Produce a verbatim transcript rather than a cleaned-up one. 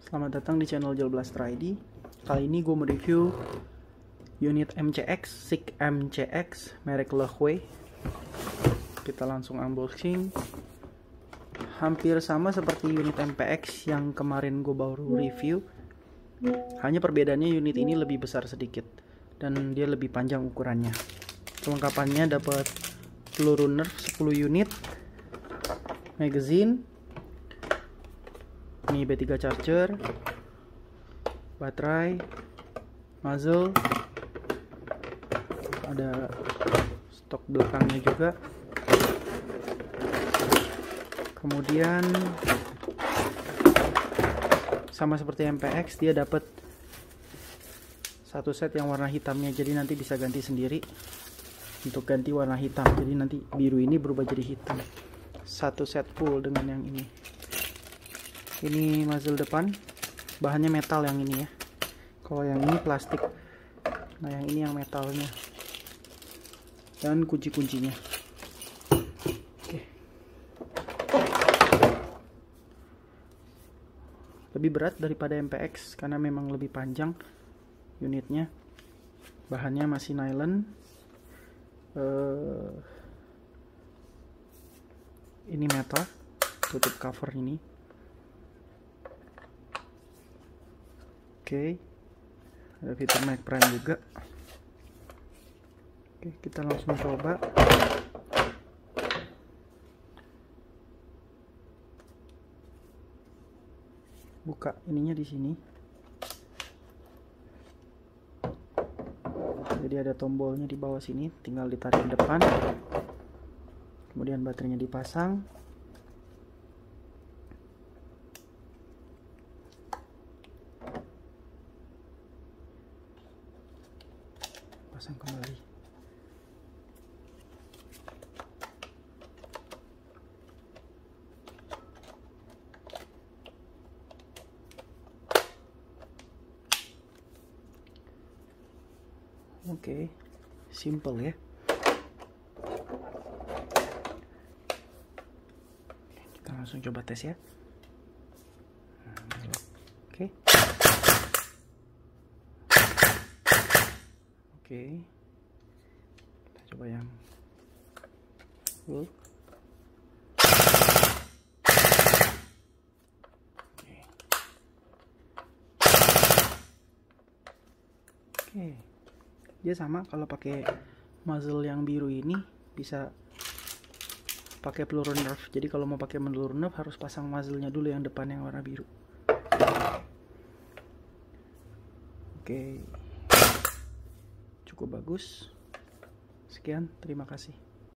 Selamat datang di channel Jailblaster I D. Kali ini gue mereview unit M C X, SICK M C X merek Lehuey. Kita langsung unboxing. Hampir sama seperti unit M P X yang kemarin gue baru review. Hanya perbedaannya unit ini lebih besar sedikit dan dia lebih panjang ukurannya. Kelengkapannya dapat peluru nerf sepuluh unit, magazine, ini B tiga charger, baterai, muzzle, ada stok belakangnya juga. Kemudian sama seperti M P X, dia dapat satu set yang warna hitamnya, jadi nanti bisa ganti sendiri untuk ganti warna hitam. Jadi nanti biru ini berubah jadi hitam. Satu set full dengan yang ini. Ini muzzle depan, bahannya metal yang ini ya. Kalau yang ini plastik. Nah, yang ini yang metalnya. Dan kunci-kuncinya. Oke. Lebih berat daripada M P X karena memang lebih panjang unitnya. Bahannya masih nylon. Uh, ini metal, tutup cover ini. Oke, ada fitur Mag Prime juga. Oke, kita langsung coba. Buka ininya di sini. Jadi ada tombolnya di bawah sini, tinggal ditarik ke depan. Kemudian baterainya dipasang. Pasang kembali. Oke, simple ya. Kita langsung coba tes ya. Oke. Oke. Kita coba yang full. Oke. Oke. Dia sama kalau pakai muzzle yang biru ini bisa pakai peluru nerf. Jadi kalau mau pakai peluru nerf harus pasang muzzle-nya dulu yang depan yang warna biru. Oke. Cukup bagus. Sekian, terima kasih.